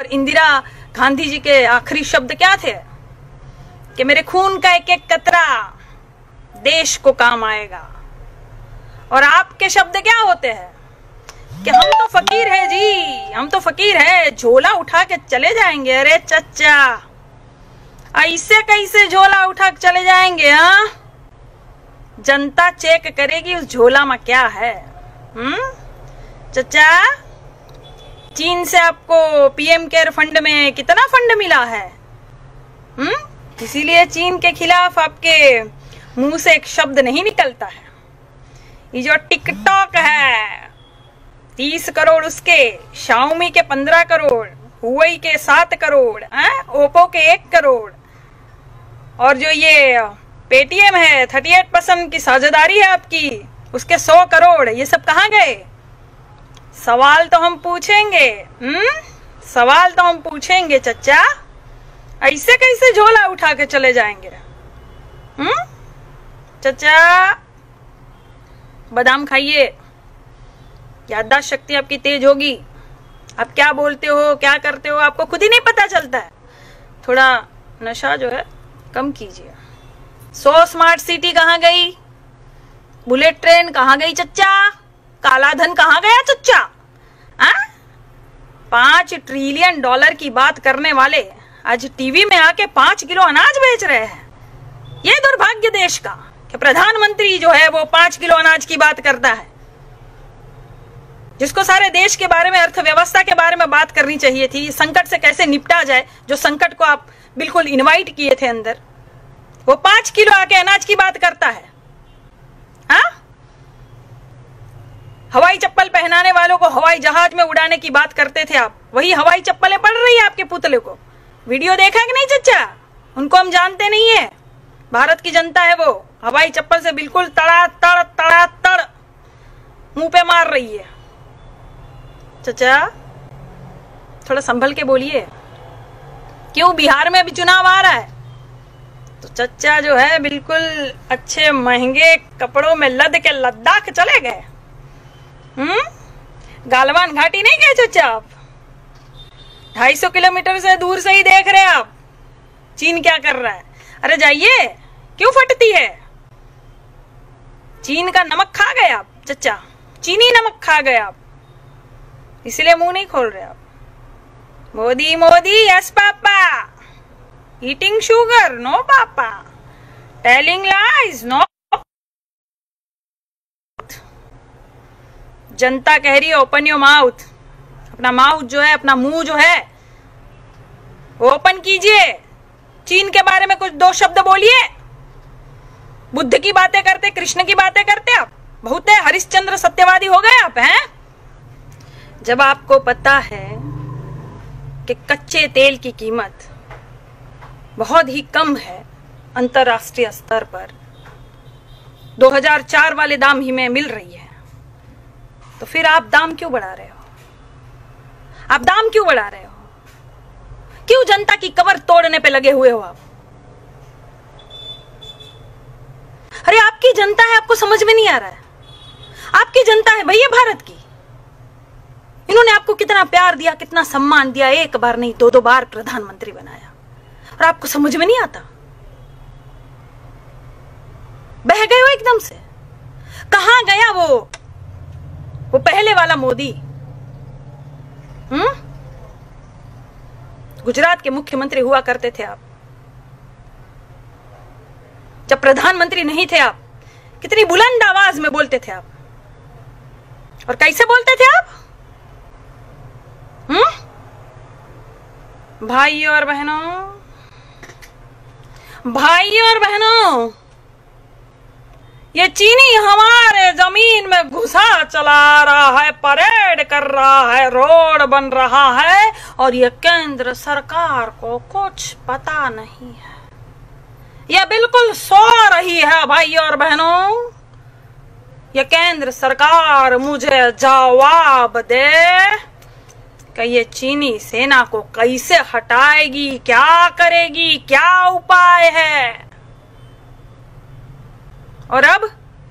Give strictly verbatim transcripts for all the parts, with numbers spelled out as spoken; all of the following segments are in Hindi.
इंदिरा गांधी जी के आखिरी शब्द क्या थे कि मेरे खून का एक एक कतरा देश को काम आएगा। और आपके शब्द क्या होते हैं कि हम तो फकीर है जी, हम तो फकीर है, झोला उठा के चले जाएंगे। अरे चच्चा, ऐसे कैसे झोला उठा के चले जाएंगे? हाँ, जनता चेक करेगी उस झोला में क्या है। हम्म चच्चा, चीन से आपको पीएम केयर फंड में कितना फंड मिला है? हम्म इसीलिए चीन के खिलाफ आपके मुंह से एक शब्द नहीं निकलता है। ये जो टिकटॉक है तीस करोड़ उसके, शाओमी के पंद्रह करोड़, हुआई के सात करोड़, ओप्पो के एक करोड़, और जो ये पेटीएम है थर्टी एट परसेंट की साझेदारी है आपकी, उसके सौ करोड़, ये सब कहाँ गए? सवाल तो हम पूछेंगे। हम्म सवाल तो हम पूछेंगे चच्चा, ऐसे कैसे झोला उठा के चले जाएंगे? हम्म चच्चा, बादाम खाइए, याददाश्त शक्ति आपकी तेज होगी। आप क्या बोलते हो, क्या करते हो, आपको खुद ही नहीं पता चलता है। थोड़ा नशा जो है कम कीजिए। सौ स्मार्ट सिटी कहाँ गई? बुलेट ट्रेन कहाँ गई चच्चा? काला धन कहाँ गया चच्चा? आ? पांच ट्रिलियन डॉलर की बात करने वाले आज टीवी में आके पांच किलो अनाज बेच रहे हैं। ये दुर्भाग्य देश का कि प्रधानमंत्री जो है वो पांच किलो अनाज की बात करता है, जिसको सारे देश के बारे में, अर्थव्यवस्था के बारे में बात करनी चाहिए थी, संकट से कैसे निपटा जाए, जो संकट को आप बिल्कुल इनवाइट किए थे अंदर, वो पांच किलो आके अनाज की बात करता है। हाँ, हवाई चप्पल पहनाने वालों को हवाई जहाज में उड़ाने की बात करते थे आप, वही हवाई चप्पलें पड़ रही है आपके पुतले को। वीडियो देखा कि नहीं चच्चा? उनको हम जानते नहीं है, भारत की जनता है वो, हवाई चप्पल से बिल्कुल तड़ा तड़ तड़ा तड़ मुंह पे मार रही है। चच्चा थोड़ा संभल के बोलिए, क्यों बिहार में भी चुनाव आ रहा है तो चच्चा जो है बिल्कुल अच्छे महंगे कपड़ों में लद के लद्दाख चले गए। हम्म गालवान घाटी नहीं गए चच्चा आप? ढाई सौ किलोमीटर से दूर से ही देख रहे हैं आप चीन क्या कर रहा है। अरे जाइए, क्यों फटती है? चीन का नमक खा गए आप चच्चा, चीनी नमक खा गए आप, इसलिए मुंह नहीं खोल रहे आप। Modi Modi yes papa, eating sugar no papa, telling lies no. जनता कह रही है ओपन योर माउथ, अपना माउथ जो है, अपना मुंह जो है ओपन कीजिए। चीन के बारे में कुछ दो शब्द बोलिए। बुद्ध की बातें करते, कृष्ण की बातें करते आप, बहुत है हरिश्चंद्र सत्यवादी हो गए आप हैं। जब आपको पता है कि कच्चे तेल की कीमत बहुत ही कम है अंतरराष्ट्रीय स्तर पर, दो हज़ार चार वाले दाम ही में मिल रही है, तो फिर आप दाम क्यों बढ़ा रहे हो? आप दाम क्यों बढ़ा रहे हो? क्यों जनता की कमर तोड़ने पे लगे हुए हो आप? अरे आपकी जनता है, आपको समझ में नहीं आ रहा है? आपकी जनता है भैया भारत की, इन्होंने आपको कितना प्यार दिया, कितना सम्मान दिया, एक बार नहीं दो दो बार प्रधानमंत्री बनाया, और आपको समझ में नहीं आता? बह गए हो एकदम से। कहां गया वो वो पहले वाला मोदी? हम्म गुजरात के मुख्यमंत्री हुआ करते थे आप, जब प्रधानमंत्री नहीं थे आप, कितनी बुलंद आवाज में बोलते थे आप, और कैसे बोलते थे आप? हम्म भाइयों और बहनों, भाइयों और बहनों, ये चीनी हमारे जमीन में घुसा चला रहा है, परेड कर रहा है, रोड बन रहा है, और ये केंद्र सरकार को कुछ पता नहीं है। ये बिल्कुल सो रही है भाइयों और बहनों। ये केंद्र सरकार मुझे जवाब दे कि ये चीनी सेना को कैसे हटाएगी, क्या करेगी, क्या उपाय है। और अब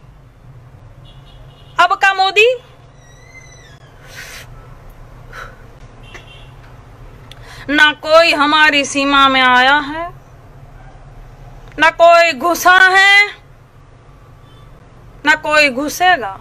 अब का मोदी ना कोई हमारी सीमा में आया है, ना कोई घुसा है, ना कोई घुसेगा।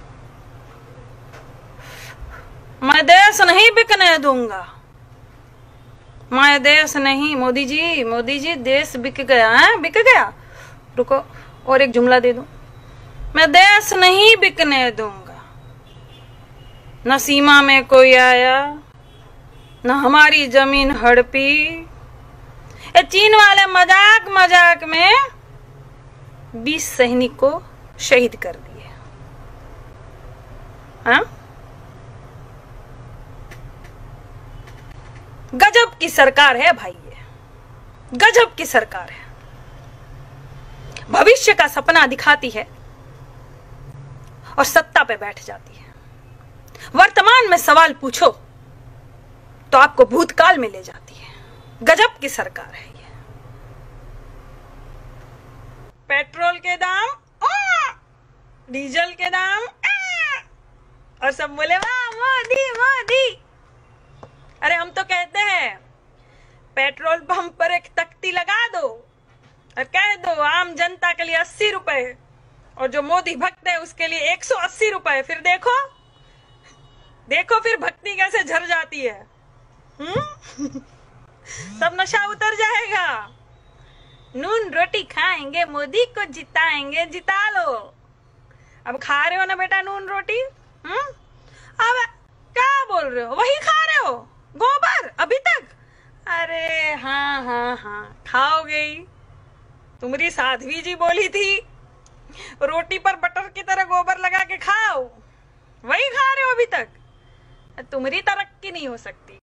मैं देश नहीं बिकने दूंगा, मैं देश नहीं। मोदी जी, मोदी जी, देश बिक गया है, बिक गया। रुको और एक जुमला दे दूं। मैं देश नहीं बिकने दूंगा, न सीमा में कोई आया, न हमारी जमीन हड़पी। ये चीन वाले मजाक मजाक में बीस सैनिक को शहीद कर दिए। हाँ, गजब की सरकार है भाई, ये गजब की सरकार है। भविष्य का सपना दिखाती है और सत्ता पे बैठ जाती है। वर्तमान में सवाल पूछो तो आपको भूतकाल में ले जाती है। गजब की सरकार है ये। पेट्रोल के दाम, डीजल के दाम, और सब बोले वाह मोदी मोदी। अरे हम तो कहते हैं पेट्रोल पंप पर एक तख्ती लगा दो और कह दो आम जनता के लिए अस्सी रुपए और जो मोदी भक्त है उसके लिए एक सौ अस्सी रुपए। फिर देखो देखो फिर भक्ति कैसे झर जाती है। हम्म सब नशा उतर जाएगा। नून रोटी खाएंगे, मोदी को जिताएंगे, जिता लो। अब खा रहे हो ना बेटा नून रोटी? हम्म अब क्या बोल रहे हो? वही खा रहे हो गोबर अभी तक? अरे हाँ हाँ हाँ खाओगे ही। तुम्हारी साध्वी जी बोली थी रोटी पर बटर की तरह गोबर लगा के खाओ, वही खा रहे हो अभी तक। तुम्हारी तरक्की नहीं हो सकती।